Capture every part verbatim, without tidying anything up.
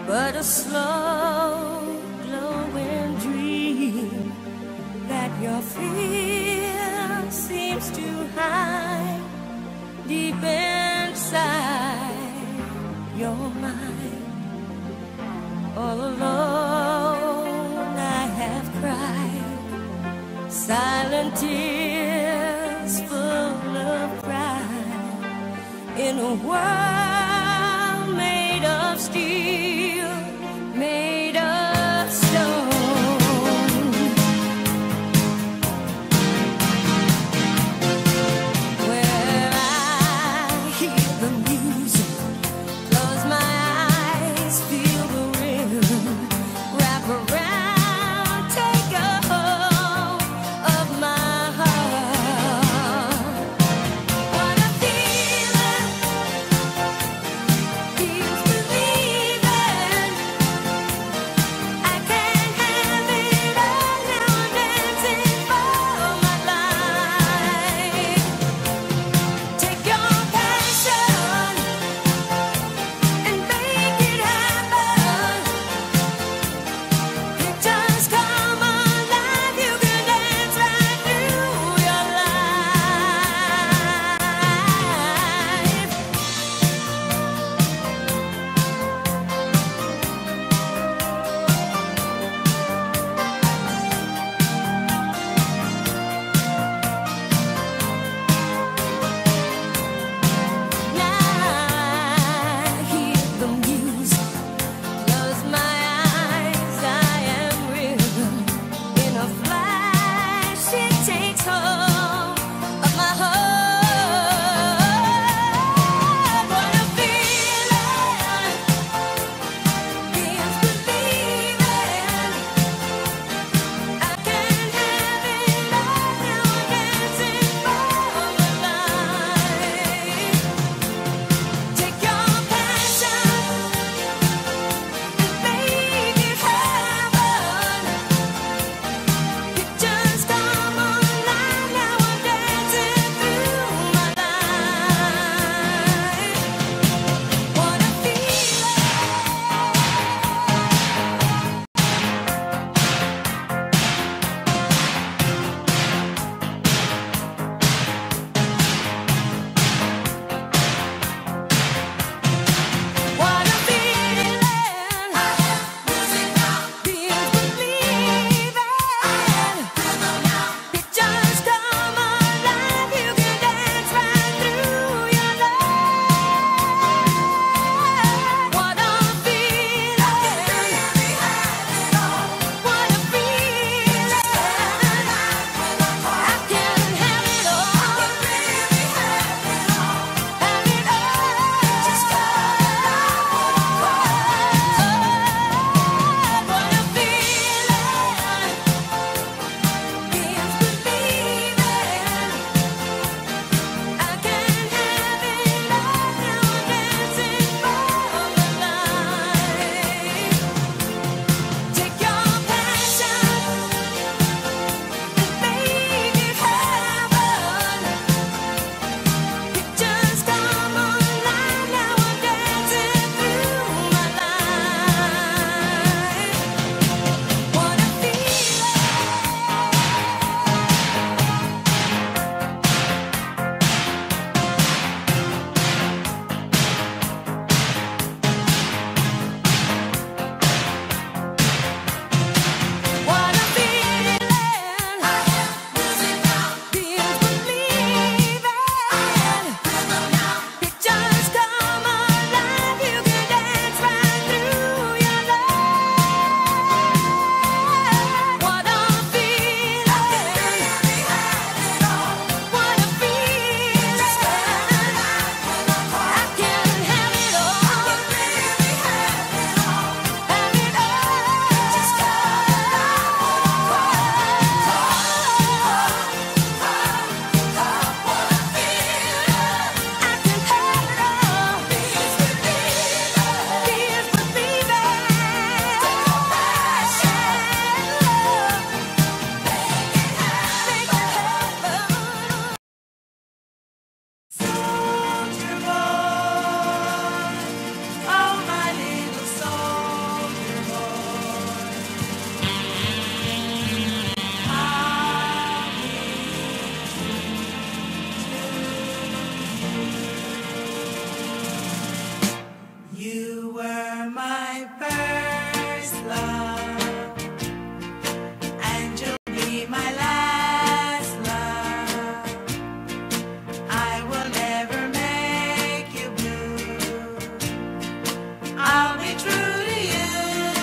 but a slow glowing dream that your fear seems to hide deep inside your mind. All alone I have cried silent tears full of pride in a world made of steel, made of stone. Where I hear the music, close my eyes, feel the rhythm, wrap around, take a hold of my heart. What a feeling were my first love, and you'll be my last love. I will never make you blue. I'll be true to you.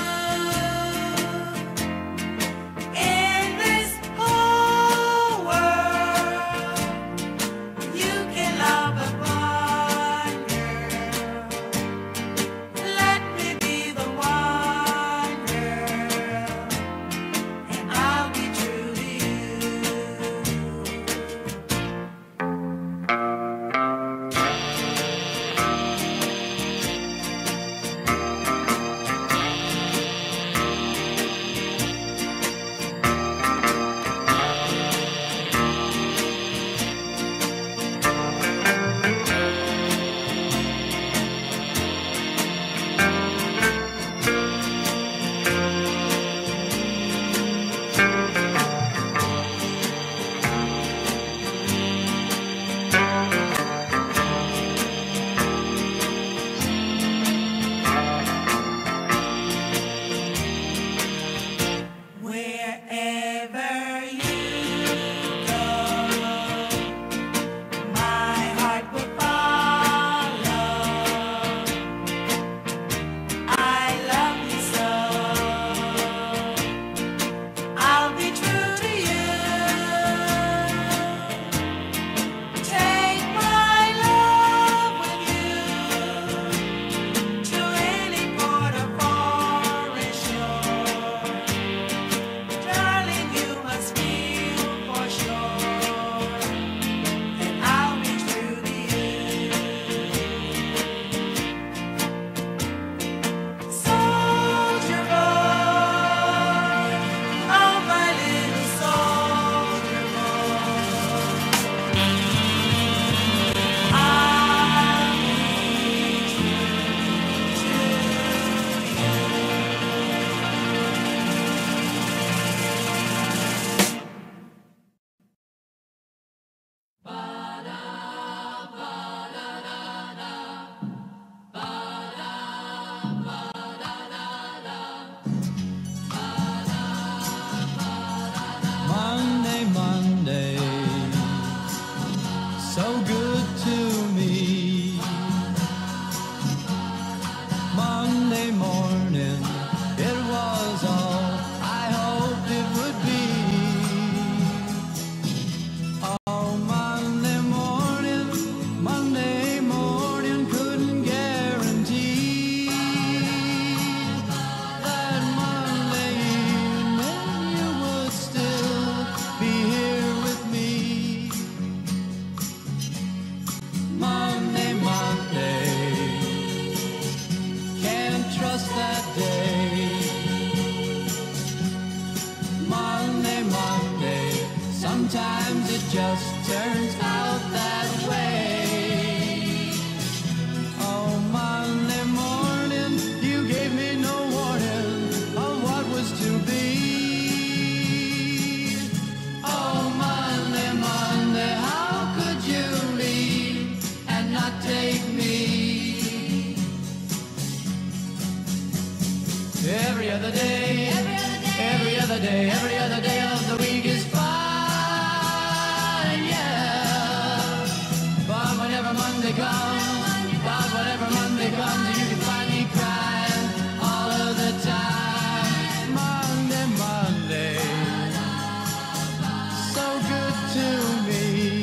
In this whole world, you can love but one girl. Let me be the one girl, and I'll be true to you. Wherever you go, my heart will follow. I love you so. I'll be true to you. Take my love with you to any port or foreign shore. Darling, you must feel for sure that I'll be true to you. Soldier boy, oh my little soldier boy, I'll be Monday, Monday, so good to me. Monday morning, it was all I hoped it would be. Oh, Monday morning, Monday morning, couldn't guarantee that Monday evening you would still be here with me. Monday, Monday, can't trust that day. Monday, Monday, sometimes it just turns out that way. Oh, Monday morning, you gave me no warning of what was to be. Oh, Monday, Monday, how could you leave and not take me? Every other day, every other day, every other day of the week is fine, yeah. But whenever Monday comes, but whenever Monday comes, you can find me crying all of the time. Monday, Monday, so good to me.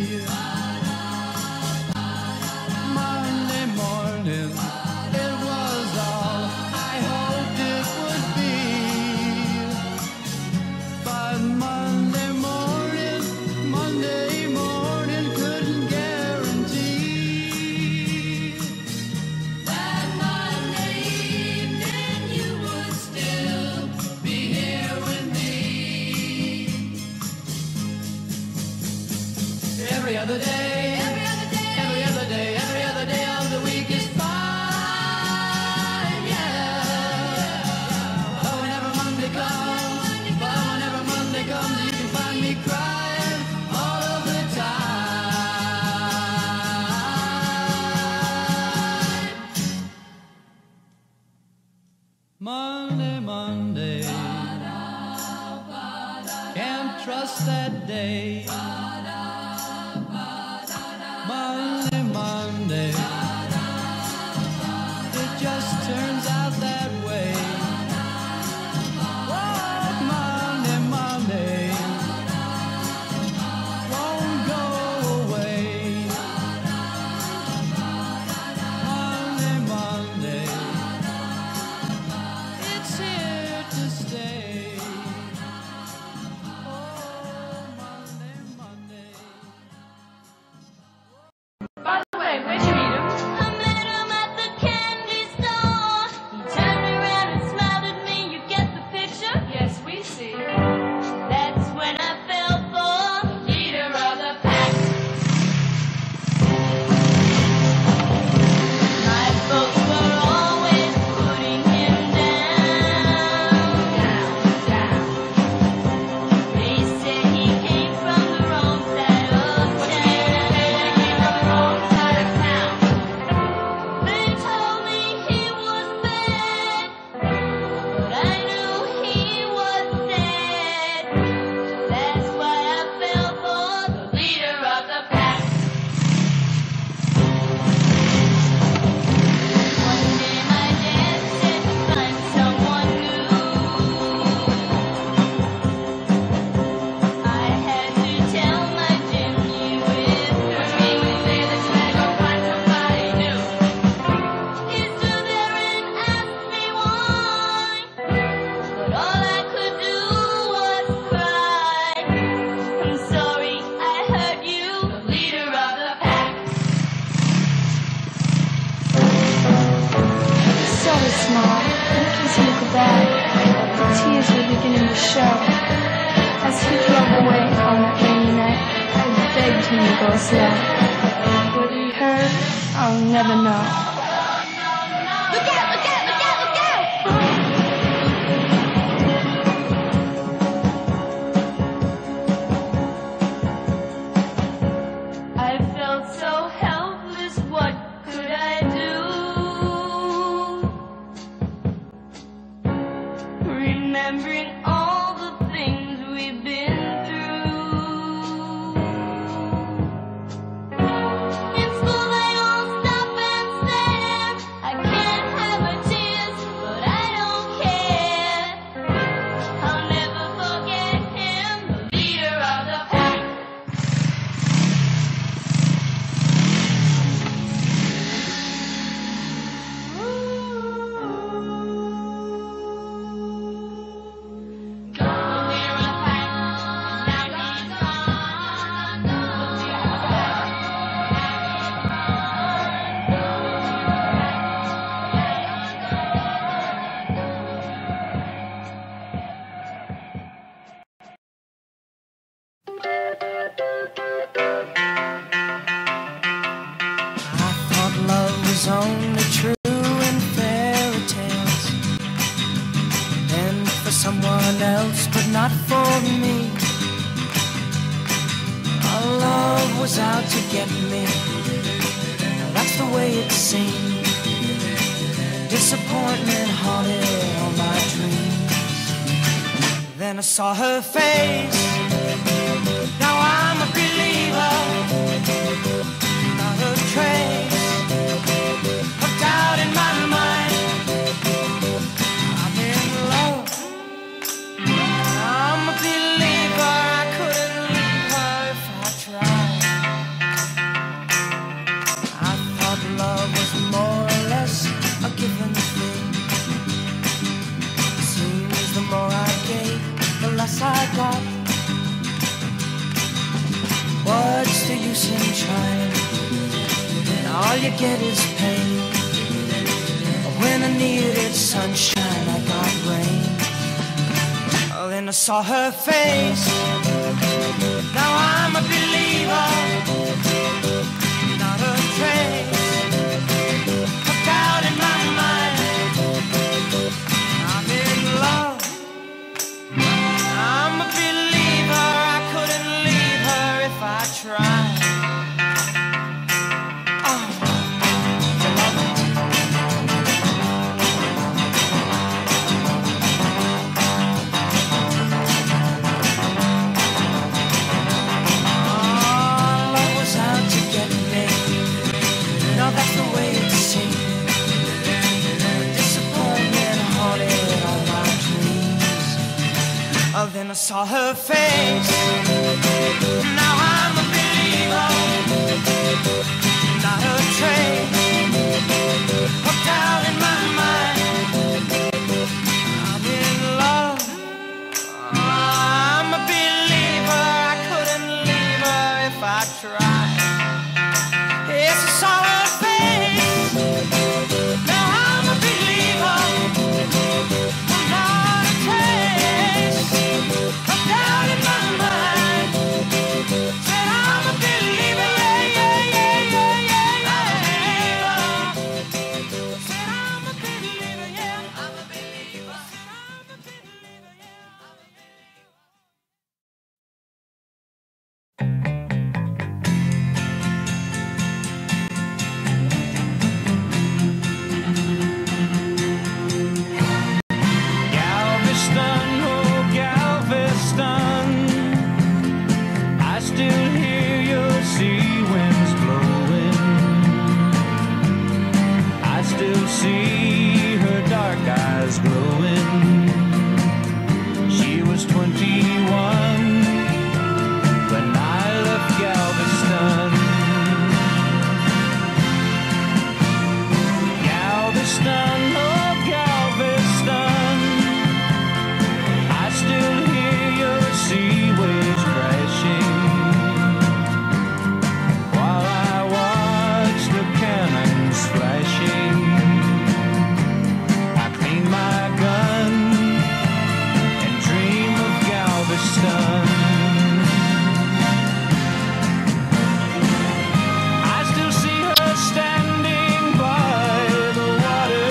Monday morning, it was all I hoped it would be. But Monday morning, Monday morning, couldn't guarantee that Monday evening you would still be here with me. Every other day, every other day, every other day, every other day of the week is fine, yeah. But whenever Monday comes, but whenever Monday comes, you can find me crying all of the time. Monday, Monday, can't trust that day. Monday, Monday, it just turns out that way. Oh, Monday, Monday, won't go away. Monday, Monday, it's here to stay. Oh, Monday, Monday. By the way, where'd you meet him? I met him at the candy store. He turned around and smiled at me. You get the picture? Yes, we see. That's when I fell for the leader of the pack. My folks were always putting him down, down, down. They said he came from the wrong side of town. They told me he was bad, but I knew he was sad. That's why I fell for the leader of the pack. One day my dad said to find someone new. I had to tell my Jim you if first thing we say that you had to find somebody new. He stood there and asked me why, but all I could do was cry. I'm sorry I hurt you, the leader of the pack. So small, in case you look back, the tears were beginning to show. As he drove away on that rainy night, I begged him to go slow. What he heard, I'll never know. Look out, look out, look out, look out! I felt so helpless, what could I do? Remembering all the things we've been through. In school they all stop and stare. I can't have her tears, but I don't care. I'll never forget him, the leader of the pack. Gone, we're a pack, now he's gone. The leader of the pack. I thought love was only true in fairy tales, and for someone else, but not for me. Our love was out to get me. That's the way it seemed. Disappointment haunted all my dreams. Then I saw her face. Now I'm a believer. Not a trace of doubt in my mind. I'm in love. I'm a believer. I couldn't leave her if I tried. I thought love was more or less a given thing. Seems the more I gave, the less I got. What's the use in trying? All you get is pain. When I needed sunshine, I got rain. Oh, then I saw her face. Now I'm a believer. Not a trace of doubt in my mind. I'm in love. I'm a believer. I couldn't leave her if I tried. Oh. saw her face. Now I'm a believer, not a trace. Hooked out in my mind, I'm in love. I'm a believer, I couldn't leave her if I tried. Yes, I saw her face. Now I'm a believer, not a trace. Hooked out in my mind, said I'm a believer, yeah, yeah, yeah, yeah, yeah, yeah. Said I'm a believer, yeah, I'm a believer. Said I'm a believer, yeah, I'm a believer. Galveston, oh Galveston, I still hear your sea winds blowing. I still see her dark eyes glowing. She was twenty-one when I left Galveston. Galveston, oh Galveston, I still hear your sea waves crashing while I watch the cannons flashing. I clean my gun and dream of Galveston. I still see her standing by the water,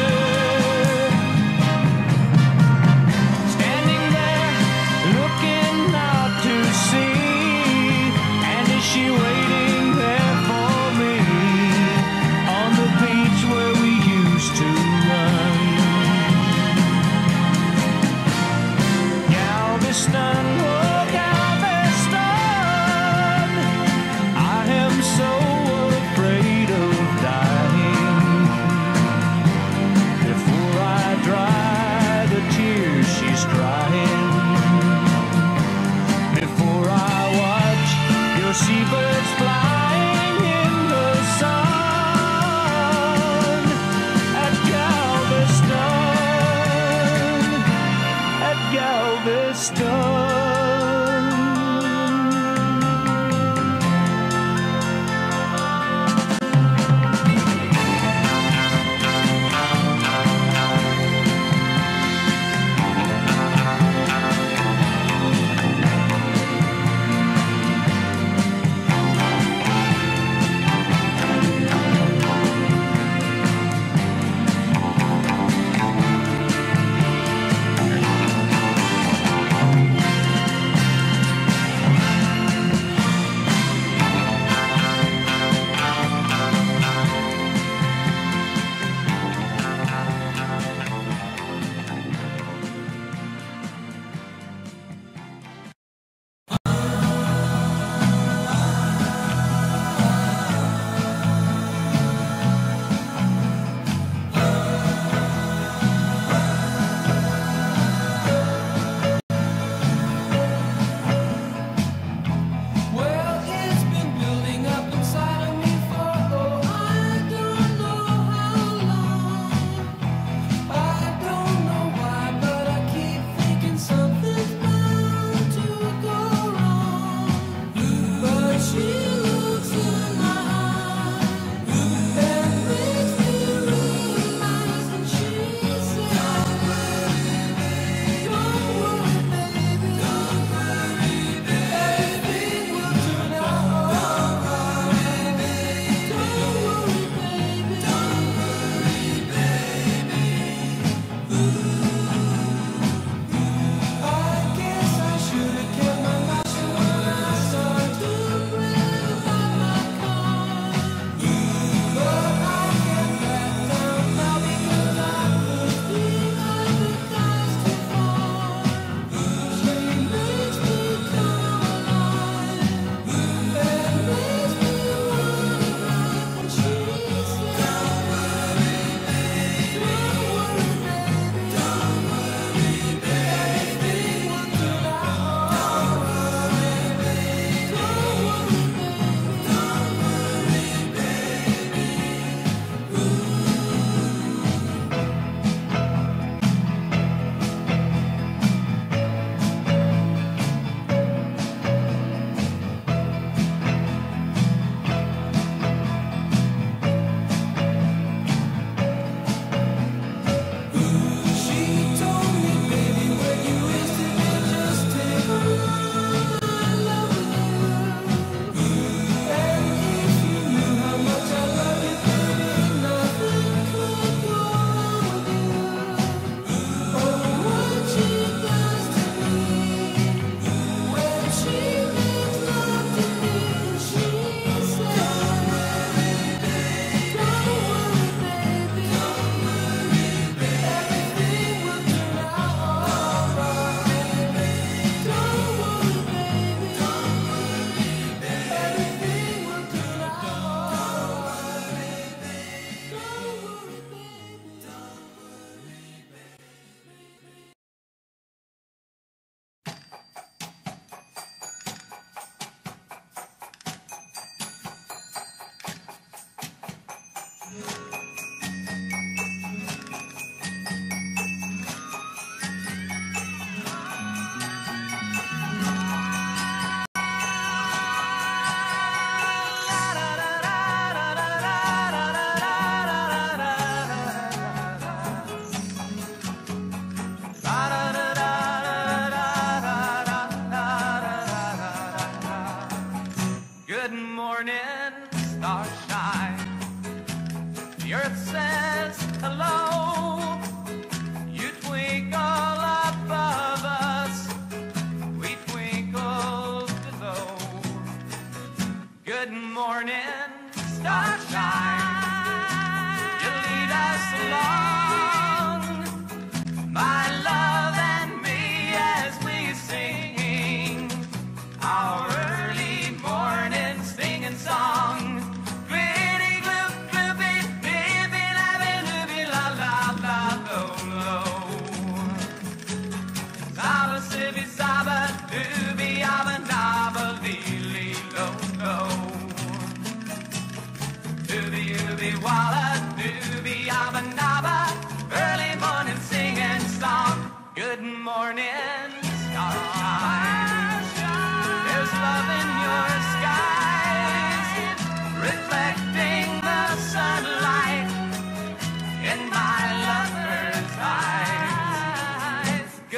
standing there looking out to sea. And is she waiting there for me on the beach where we used to run? Galveston, oh Galveston, I am so afraid of dying. Before I dry the tears she's crying, before I watch your seabirds flying in the sun at Galveston, at Galveston.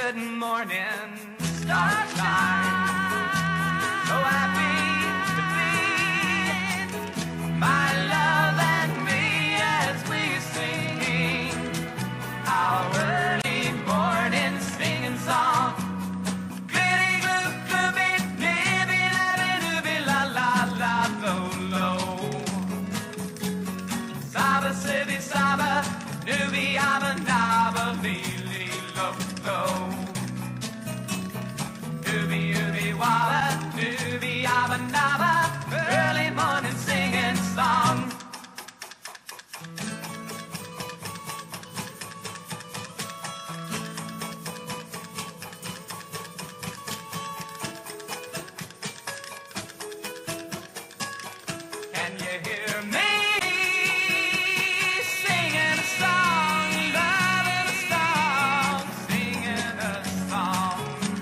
good morning, starshine. So happy to be my love and me as we sing our early morning singing song. Glitty gloo glooby nibby labby dooby la la la lo lo. Saba sibby saba nooby abba nabba lee lee lo lo. Ooby ooby wabba nooby abba nabba early morning singing song. Can you hear me singing a song, loving a song, singing a song,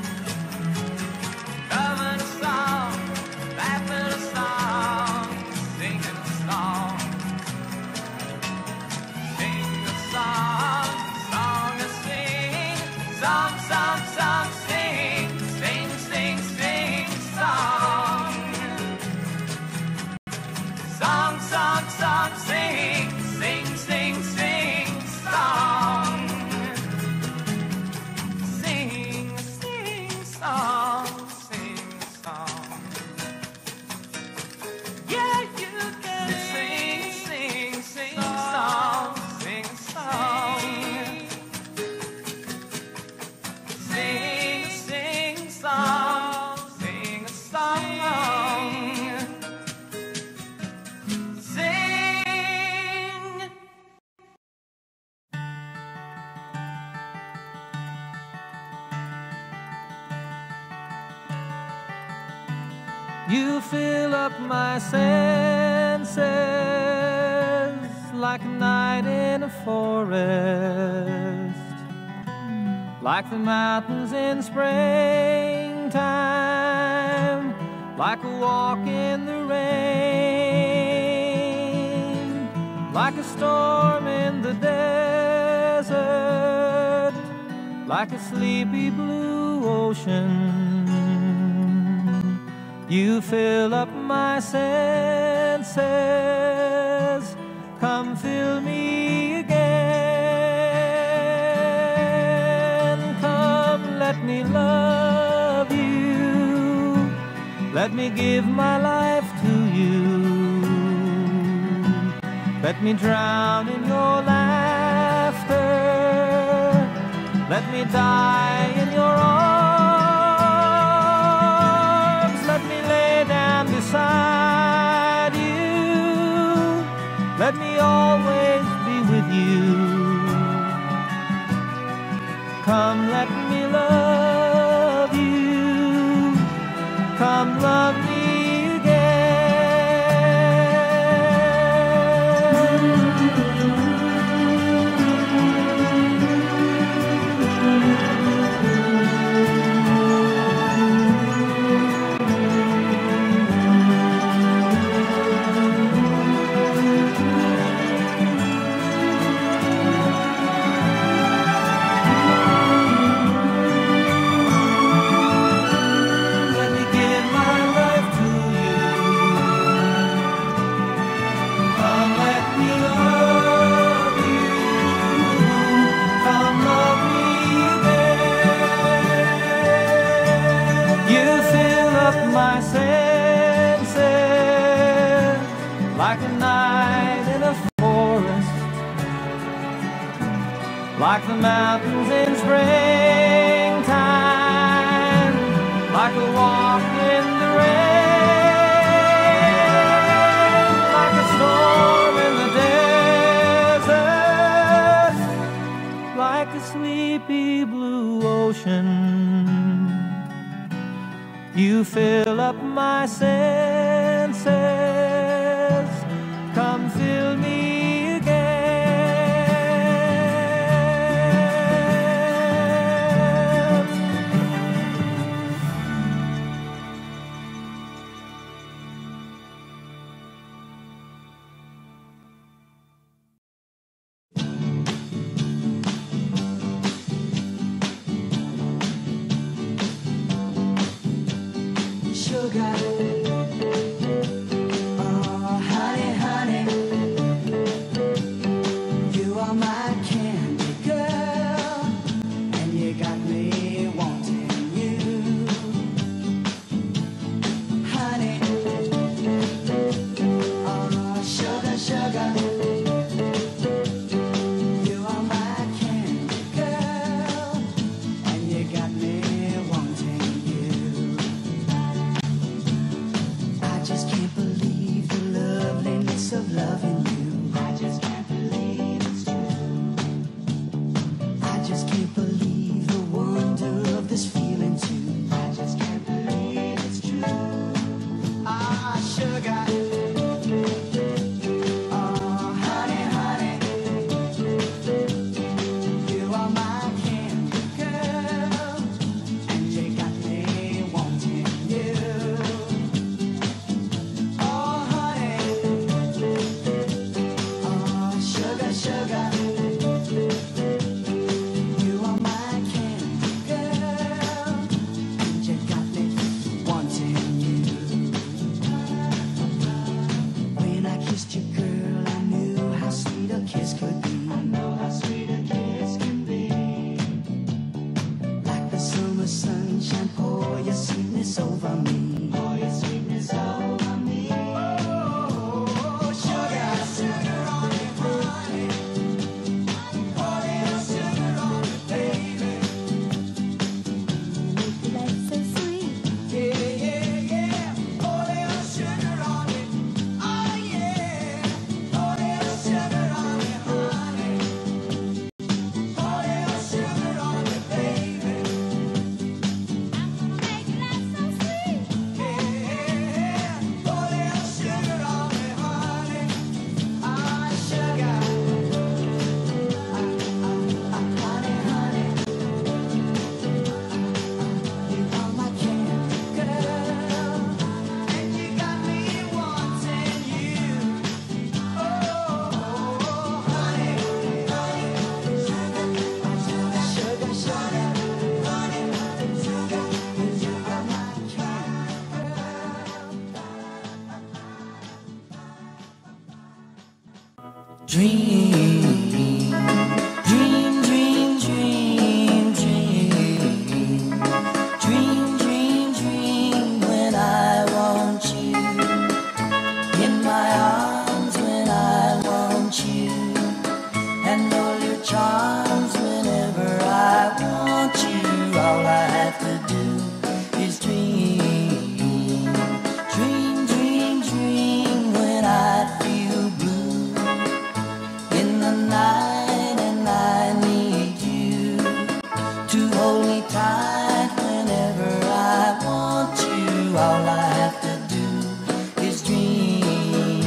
loving a song, laughing a song, singing a song, sing a song, song a sing, song, song, song, sing, sing, sing, sing, song. Song, song, song, sing, sing, sing, sing, song. Sing, sing, song, sing, song. Yeah, you can sing, sing, sing, song, sing, song. Sing, sing, song, sing a song. Sing. You fill up my senses like a night in a forest, like the mountains in springtime, like a walk in the rain, like a storm in the desert, like a sleepy blue ocean. You fill up my senses, come fill me again. Come, let me love you, let me give my life to you. Let me drown in your laughter, let me die in your arms, let me lay down beside you, let me always be with you. Come, let me love you, come love me my senses like a night in a forest, like the mountains in springtime, like a walk in the rain, like a storm in the desert, like a sleepy blue ocean. You fill up my senses, come fill me again. just can't believe the wonder of this feeling too. I just can't believe it's true. Ah, sugar. Oh, honey, honey. You are my candy girl, and you got me wanting you. Oh, honey. Oh, sugar, sugar. You are my candy girl, and you got me wanting you. When I kissed you, girl, I knew how sweet a kiss could be. I know how sweet a kiss can be. Like the summer sunshine, pour your sweetness over me. Pour your sweetness over me. Oh, sugar, sugar on me, honey. Pour little sugar on me, baby. Life so sweet. Yeah, yeah, yeah. Pour little sugar on me. Oh, yeah. Pour little sugar on me, honey. Pour little sugar on me, baby. Make life so sweet. Yeah, pour little sugar on me, honey. Ah, sugar. Ah, ah, ah, honey, honey. You are my candy girl, and you got me wanting you. Oh, honey, honey, sugar, sugar, sugar, honey, sugar, you are my candy girl. Dream, dream, dream, dream, dream. Dream, dream, dream when I want you. In my arms when I want you. And all your charms whenever I want you. All I have to do is dream. Dream, dream, dream when I feel blue. In the night and I need you to hold me tight whenever I want you. All I have to do is dream.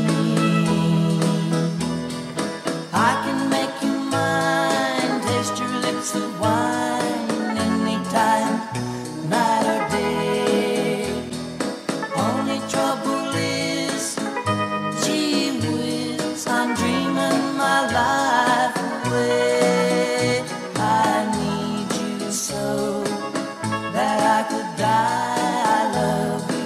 I can make you mine, taste your lips of wine anytime, night or day. Only trouble is, gee whiz, I'm dreaming my life away. I need you so that I could die. I love you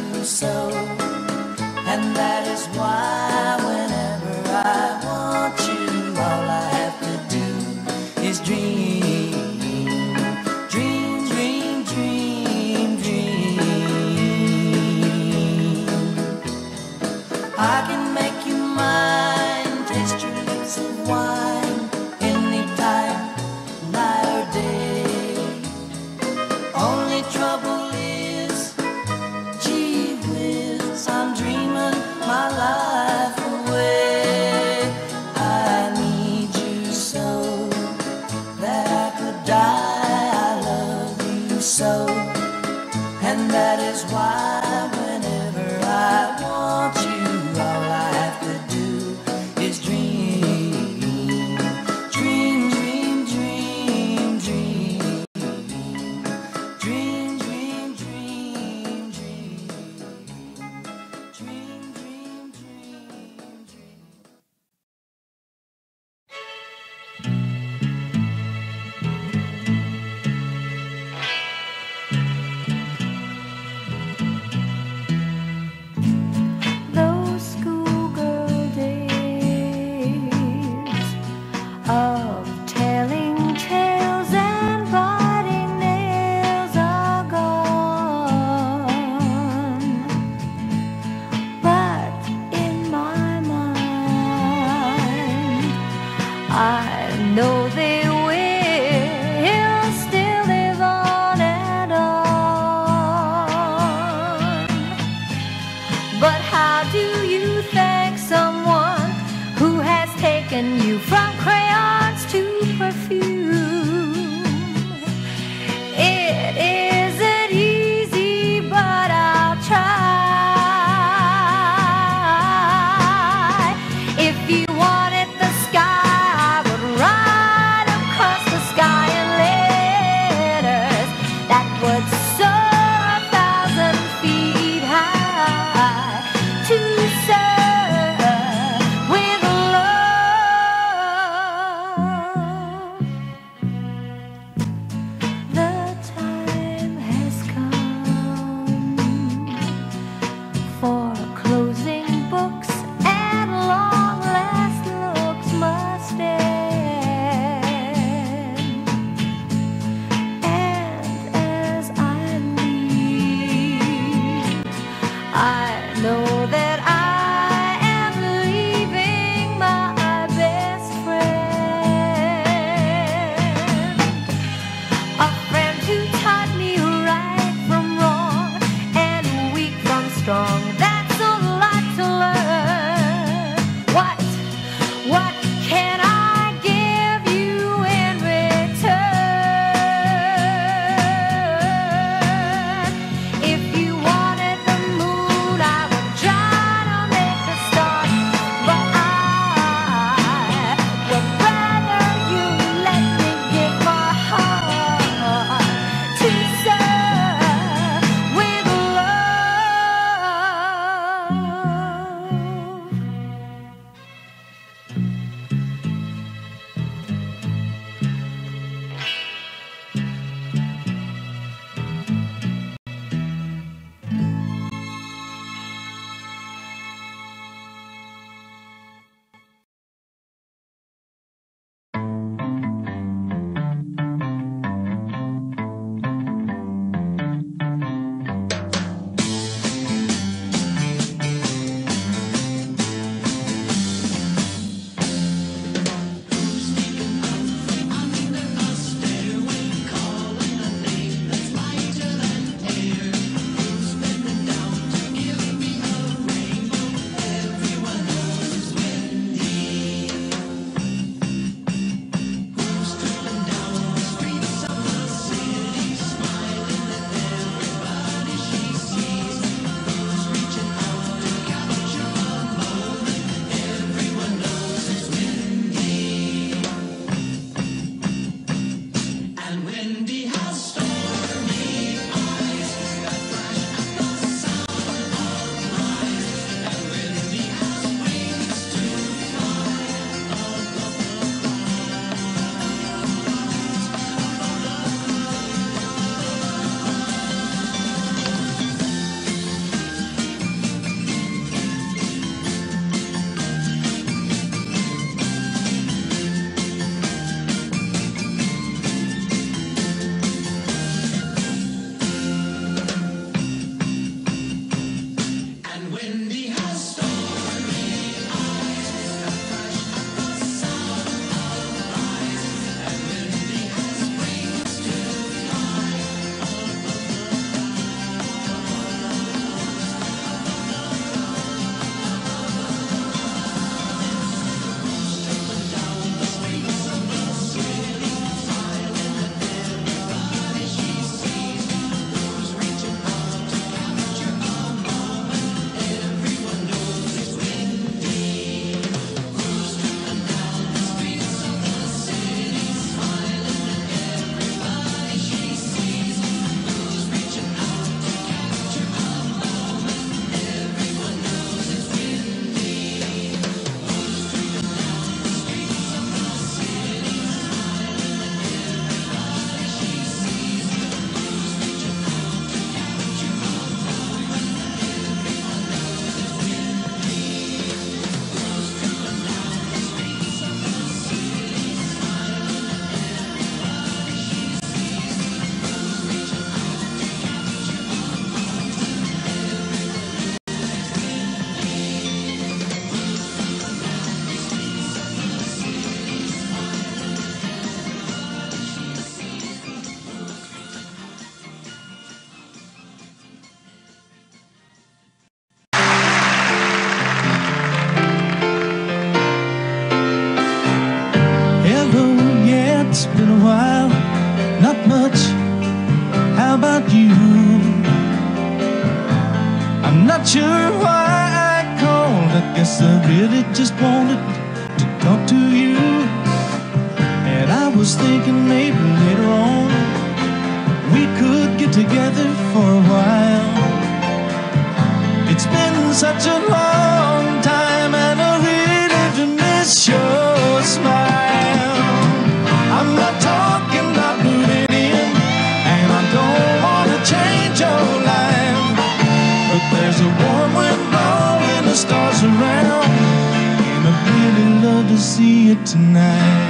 sure why I called. I guess I really just wanted to talk to you. And I was thinking maybe later on we could get together for a while. It's been such a long time and I really do miss your smile. I'm not talking about moving in, and I don't want to change your life, but there's a warm wind blowing the stars around, and I'd really love to see it tonight.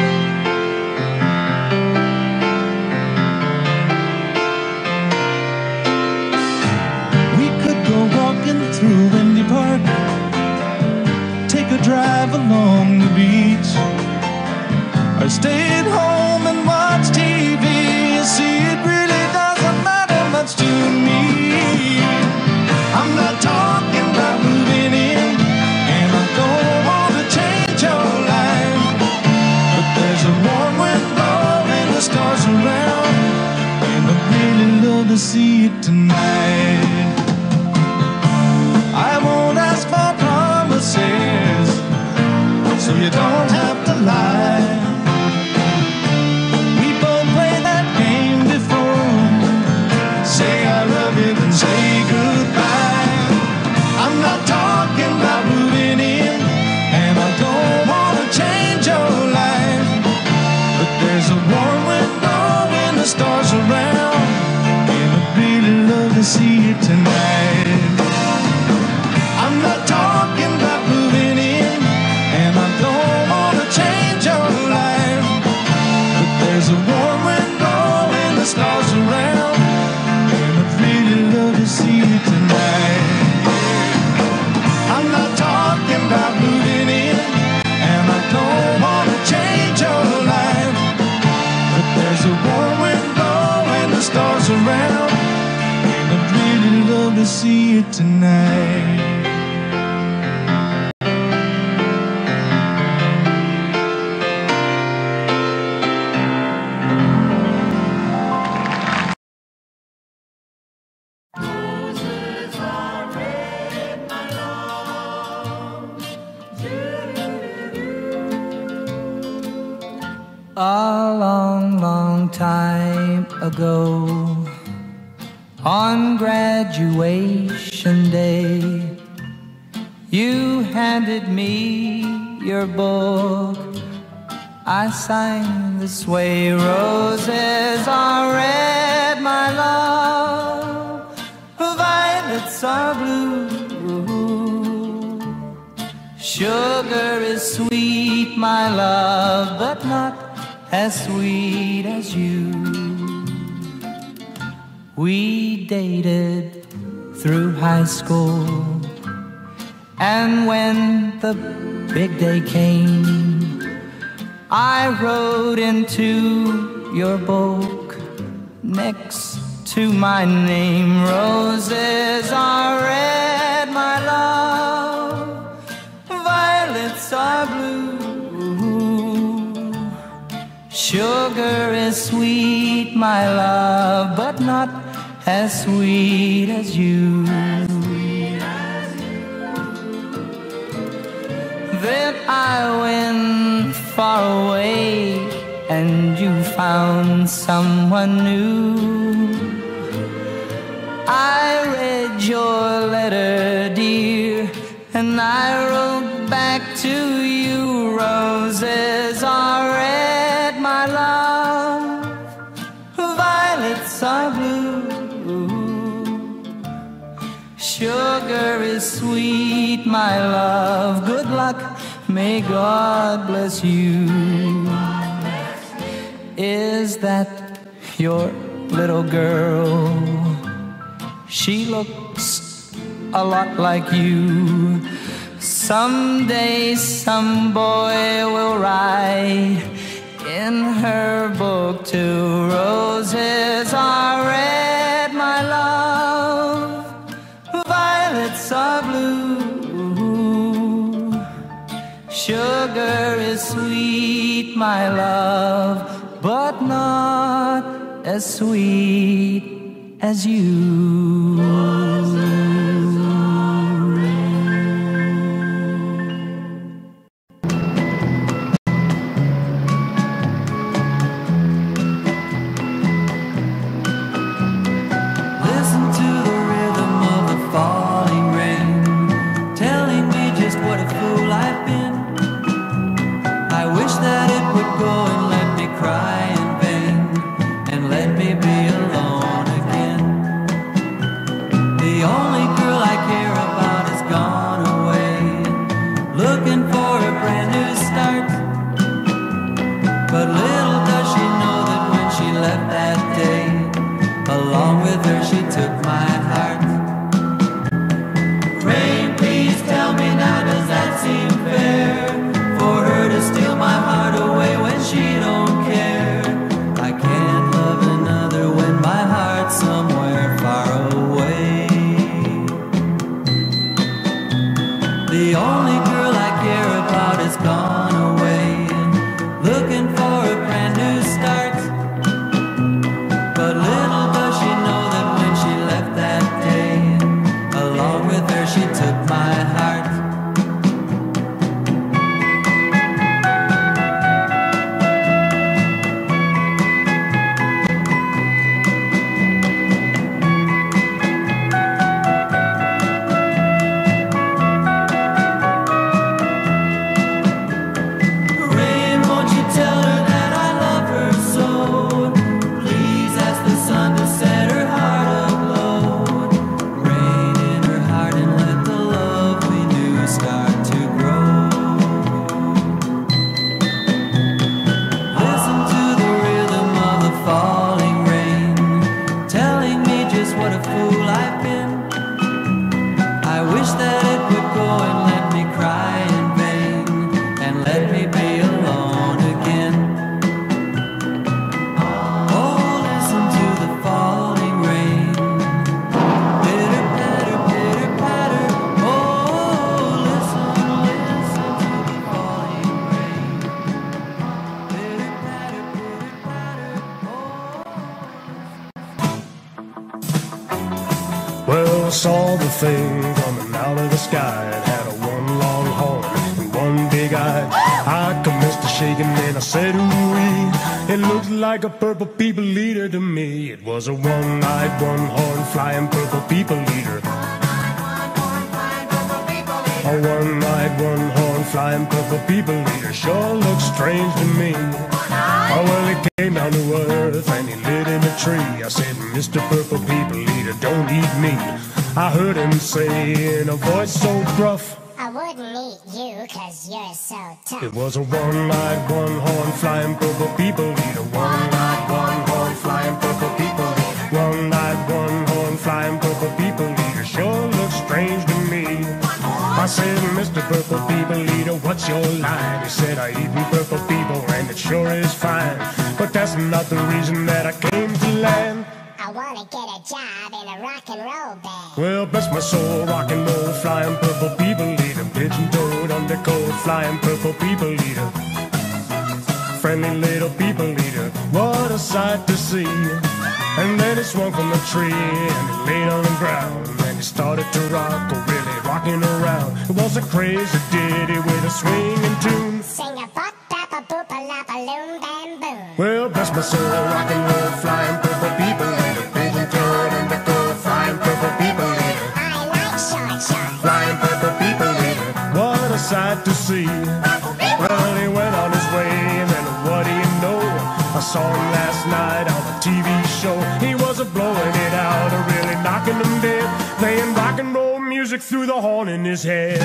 Through Windy Park, take a drive along the beach, or stay at home and watch T V. You see, it really doesn't matter much to me. I'm not talking about moving in, and I don't want to change your life, but there's a warm wind blowing the stars around, and I'd really love to see it tonight. I won't ask for promises, so you don't have to lie. We both played that game before. Say I love you, then say goodbye. I'm not talking about moving in, and I don't want to change your life, but there's a warm wind blowing the stars around, and I'd really love to see you tonight. I'm not talking about moving in, and I don't want to change your life, but there's a warm wind blowing the stars around, and I'd really love to see you tonight. I'm not talking about moving in, and I don't want to change your life, but there's a warm wind blowing the stars around, and I'd really love to see you tonight. A long, long time ago, on graduation day, you handed me your book. I signed this way: roses are red, my love, violets are blue. Sugar is sweet, my love, but not as sweet as you. We dated through high school, and when the big day came, I wrote into your book next to my name: roses are red, my love, violets are blue. Sugar is sweet, my love, but not as sweet as you. Then I went far away, and you found someone new. I read your letter, dear, and I wrote back to you: roses are red, my love, violets are blue. Sugar is sweet, my love, good luck, may God bless you. Is that your little girl? She looks a lot like you. Someday some boy will write in her book too: roses are red, my love, violets are blue. Sugar is sweet, my love, but not as sweet as you. left that day. Along with her she took my heart. Rain, please tell me now, does that seem fair? For her to steal my heart away when she don't care. I can't love another when my heart's somewhere far away. The only girl I care about is gone away, looking for a brand new start. But little does she know that when she left that day, along with her she took my heart. Rain, won't you tell her that I love her so? Please ask the sun to set her heart aglow. Rain in her heart and let the love we knew start to grow. Listen to the rhythm of the falling rain, telling me just what a fool I've been. I wish that it would go and let me cry in vain, and let me be alone again. Oh, listen to the falling rain. Pitter patter, pitter patter. Oh, listen, listen to the falling rain. Pitter patter, pitter patter. Oh. Well, I saw the thing coming out of the sky. It had a one long horn and one big eye. I commenced to shaking and I said, ooh-wee. It looked like a purple people eater to me. It was a one-eyed, one-horn flying purple people eater. A one-eyed, one-horn flying purple people eater sure looks strange to me. Oh, well, he came down to earth and he lit in a tree. I said, Mister Purple People Eater, don't eat me. I heard him say in a voice so gruff, I wouldn't eat you cause you're so tough. it was a one-eyed, one-horn flying purple people eater. One-eyed, one-horn flying purple people eater. One-eyed, one-horn flying purple people eater sure looks strange to me. I said, Mister Purple People Eater, what's your line? He said, I eat purple people and it sure is fine. But that's not the reason that I came to land. I wanna get a job in a rock and roll band. Well, bless my soul, rock and roll, flying purple people eater. Pigeon-toed, undercoat, flying purple people eater. Friendly little people eater, what a sight to see. And then he swung from the tree and he laid on the ground. And he started to rock, oh really rocking around. It was a crazy ditty with a swinging tune. Sing a bop bap a boop a lap a loom bam boom. Well, bless my soul, rock and roll, flying purple people eater. Pigeon-toed, undercoat, flying purple people eater. I like short short. Flying purple people eater, what a sight to see. Well, he went on his way, and then what do you know? I saw him last night on a T V show. He was a blowing it out, a really knocking them dead, playing rock and roll music through the horn in his head.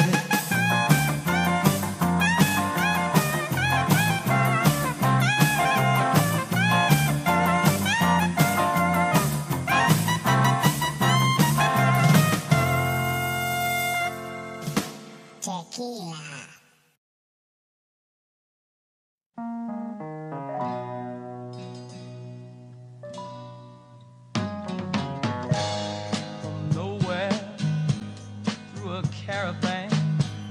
Tequila. From nowhere, through a caravan,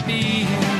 be him.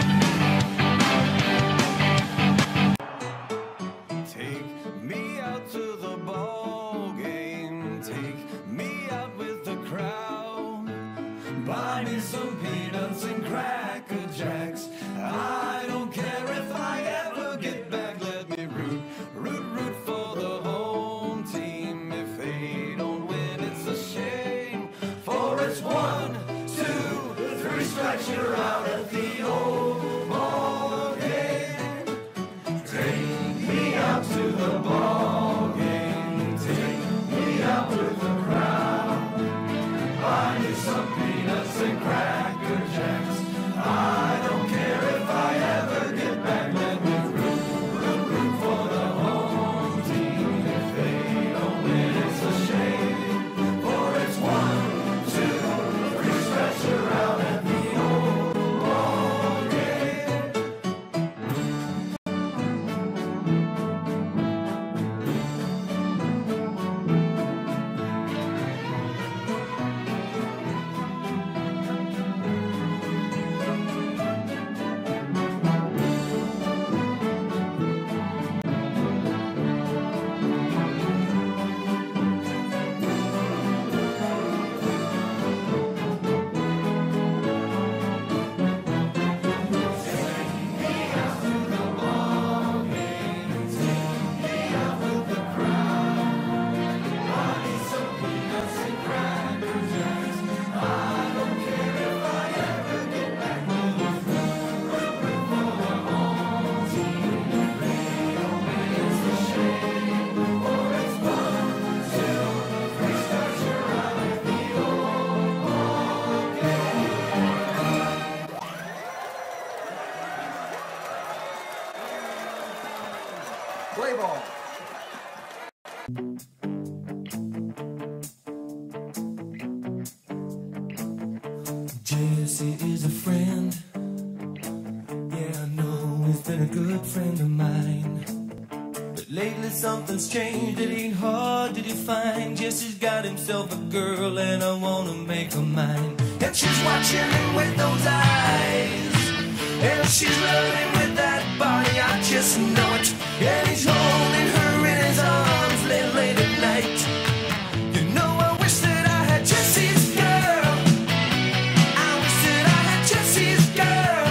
Take me out to the ball game. Take me out with the crowd. Buy me some peanuts and cracker jacks. I don't care if I ever get back. Let me root, root, root for the home team. If they don't win, it's a shame. For it's one, two, three strikes, you're out at the old ball game. Take me out to the ball game. Take me out with the crowd. Buy me some peanuts and cracker jacks. I don't care if I ever get back. Let me root, root, root for the home team. If they don't win, it's a shame. For it's one, two, three strikes, you're out at the old ball game. Play ball. Jesse is a friend. Yeah, I know he's been a good friend of mine. But lately something's changed, it ain't hard to define. Jesse's got himself a girl and I wanna make her mine. And she's watching him with those eyes, and she's loving him with that body, I just know it. And he's holding her in his arms late, late at night. You know I wish that I had Jesse's girl. I wish that I had Jesse's girl.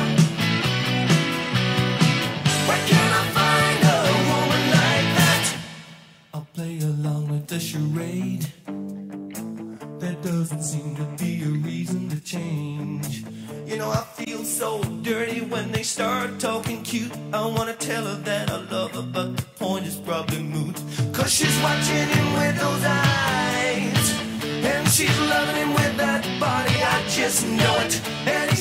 Where can I find a woman like that? I'll play along with the charade. There doesn't seem to be a reason to change. You know I feel so dirty when they start talking cute. I wanna tell her that I love her, but the point is probably moot. Cause she's watching him with those eyes, and she's loving him with that body, I just know it. And he's